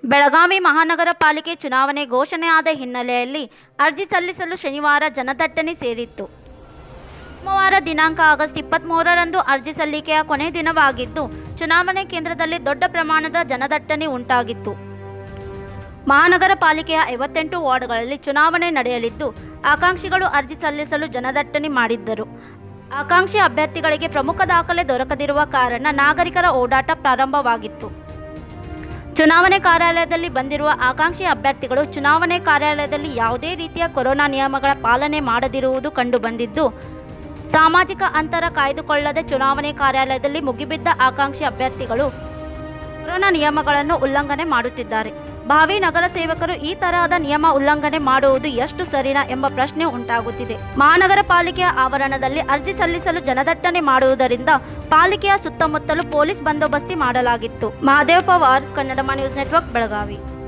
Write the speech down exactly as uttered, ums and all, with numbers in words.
ಬೆಳಗಾವಿ ಮಹಾನಗರ ಪಾಲಿಕೆ ಚುನಾವಣೆ ಘೋಷಣೆಯಾದ ಹಿನ್ನೆಲೆಯಲ್ಲಿ ಅರ್ಜಿ ಸಲ್ಲಿಸಲು ಶನಿವಾರ ಜನದಟ್ಟಣೆ ಸೇರಿತ್ತು. ಸೋಮವಾರ ದಿನಾಂಕ ಆಗಸ್ಟ್ ಇಪ್ಪತ್ತ್ಮೂರರಂದು ಅರ್ಜಿ ಸಲ್ಲಿಕೆಯ ಕೊನೆ ದಿನವಾಗಿದ್ದು, ಚುನಾವಣೆ ಕೇಂದ್ರದಲ್ಲಿ ದೊಡ್ಡ ಪ್ರಮಾಣದ ಜನದಟ್ಟಣೆ ಉಂಟಾಗಿತ್ತು. ಮಹಾನಗರ ಪಾಲಿಕೆಯ ಐವತ್ತೆಂಟು ವಾರ್ಡ್ಗಳಲ್ಲಿ ಚುನಾವಣೆ ನಡೆಯಲಿದ್ದು, ಆಕಾಂಕ್ಷಿಗಳು ಅರ್ಜಿ ಸಲ್ಲಿಸಲು ಜನದಟ್ಟಣೆ ಮಾಡಿದ್ದರು. ಆಕಾಂಕ್ಷಿ ಅಭ್ಯರ್ಥಿಗಳಿಗೆ ಪ್ರಮುಖ ದಾಖಲೆ ದೊರಕದಿರುವ ಕಾರಣ ನಾಗರಿಕರ ಓಡಾಟ ಪ್ರಾರಂಭವಾಗಿತ್ತು. ಚುನಾವಣೆ ಕಾರ್ಯಾಲಯದಲ್ಲಿ ಬಂದಿರುವ ಆಕಾಂಕ್ಷಿ ಅಭ್ಯರ್ಥಿಗಳು ಚುನಾವಣೆ ಕಾರ್ಯಾಲಯದಲ್ಲಿ ಯಾವುದೇ ರೀತಿಯ ಕೊರೋನಾ ನಿಯಮಗಳ ಪಾಲನೆ ಮಾಡದಿರುವುದು ಕಂಡುಬಂದಿದ್ದು, ಸಾಮಾಜಿಕ ಅಂತರ ಕಾಯ್ದುಕೊಳ್ಳದೆ ಚುನಾವಣೆ ಕಾರ್ಯಾಲಯದಲ್ಲಿ ಮುಗಿಬಿದ್ದ ಆಕಾಂಕ್ಷಿ ಅಭ್ಯರ್ಥಿಗಳು ಕೊರೋನಾ ನಿಯಮಗಳನ್ನು ಉಲ್ಲಂಘನೆ ಮಾಡುತ್ತಿದ್ದಾರೆ. ಭಾವಿ ನಗರ ಸೇವಕರು ಈ ತರಹದ ನಿಯಮ ಉಲ್ಲಂಘನೆ ಮಾಡುವುದು ಎಷ್ಟು ಸರಿನಾ ಎಂಬ ಪ್ರಶ್ನೆ ಉಂಟಾಗುತ್ತಿದೆ. ಮಹಾನಗರ ಪಾಲಿಕೆಯ ಆವರಣದಲ್ಲಿ ಅರ್ಜಿ ಸಲ್ಲಿಸಲು ಜನದಟ್ಟಣೆ ಮಾಡುವುದರಿಂದ ಪಾಲಿಕೆಯ ಸುತ್ತಮುತ್ತಲೂ ಪೊಲೀಸ್ ಬಂದೋಬಸ್ತಿ ಮಾಡಲಾಗಿತ್ತು. Mahadev Pawar, Kannadama news network, Belagavi.